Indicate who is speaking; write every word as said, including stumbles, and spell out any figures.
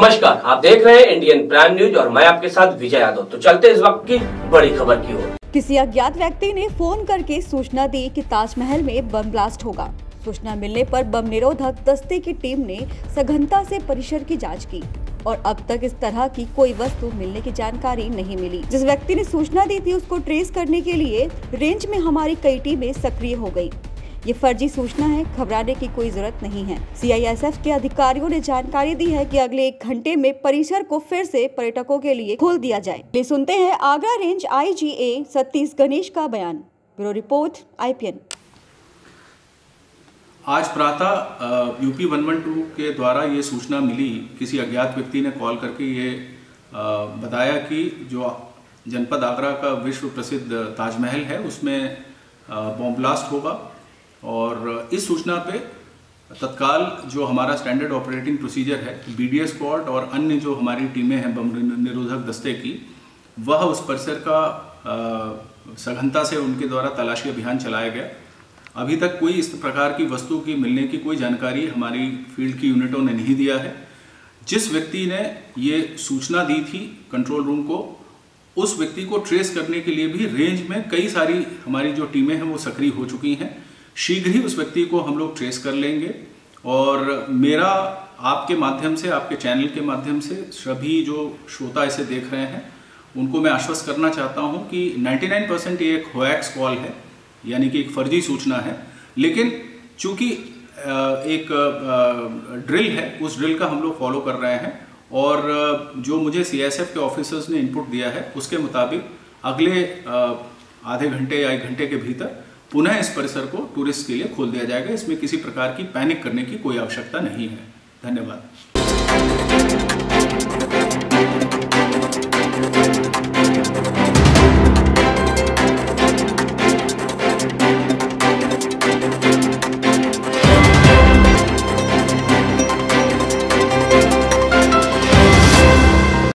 Speaker 1: नमस्कार, आप देख रहे हैं इंडियन प्राइम न्यूज और मैं आपके साथ विजय यादव। तो चलते इस वक्त की बड़ी खबर की ओर।
Speaker 2: किसी अज्ञात व्यक्ति ने फोन करके सूचना दी कि ताजमहल में बम ब्लास्ट होगा। सूचना मिलने पर बम निरोधक दस्ते की टीम ने सघनता से परिसर की जांच की और अब तक इस तरह की कोई वस्तु मिलने की जानकारी नहीं मिली। जिस व्यक्ति ने सूचना दी थी उसको ट्रेस करने के लिए रेंज में हमारी कई टीमें सक्रिय हो गयी। ये फर्जी सूचना है, घबराने की कोई जरूरत नहीं है। सी आई एस एफ के अधिकारियों ने जानकारी दी है कि अगले एक घंटे में परिसर को फिर से पर्यटकों के लिए खोल दिया जाए। ले सुनते हैं Agra range I G A Satish Ganesh का बयान। Bureau report I P N.
Speaker 3: आज प्रातः यूपी वन वन टू के द्वारा ये सूचना मिली, किसी अज्ञात व्यक्ति ने कॉल करके ये बताया कि जो जनपद आगरा का विश्व प्रसिद्ध ताजमहल है उसमें बॉम्ब ब्लास्ट होगा। और इस सूचना पे तत्काल जो हमारा स्टैंडर्ड ऑपरेटिंग प्रोसीजर है, बी डी एस स्क्वाड और अन्य जो हमारी टीमें हैं बम निरोधक दस्ते की, वह उस परिसर का सघनता से उनके द्वारा तलाशी अभियान चलाया गया। अभी तक कोई इस प्रकार की वस्तु की मिलने की कोई जानकारी हमारी फील्ड की यूनिटों ने नहीं दिया है। जिस व्यक्ति ने ये सूचना दी थी कंट्रोल रूम को, उस व्यक्ति को ट्रेस करने के लिए भी रेंज में कई सारी हमारी जो टीमें हैं वो सक्रिय हो चुकी हैं। शीघ्र ही उस व्यक्ति को हम लोग ट्रेस कर लेंगे। और मेरा आपके माध्यम से, आपके चैनल के माध्यम से सभी जो श्रोता इसे देख रहे हैं उनको मैं आश्वस्त करना चाहता हूं कि निन्यानवे परसेंट ये एक होएक्स कॉल है, यानी कि एक फर्जी सूचना है। लेकिन चूंकि एक ड्रिल है, उस ड्रिल का हम लोग फॉलो कर रहे हैं और जो मुझे सी आई एस एफ के ऑफिसर्स ने इनपुट दिया है उसके मुताबिक अगले आधे घंटे या एक घंटे के भीतर पुनः इस परिसर को टूरिस्ट के लिए खोल दिया जाएगा। इसमें किसी प्रकार की पैनिक करने की कोई आवश्यकता नहीं है। धन्यवाद।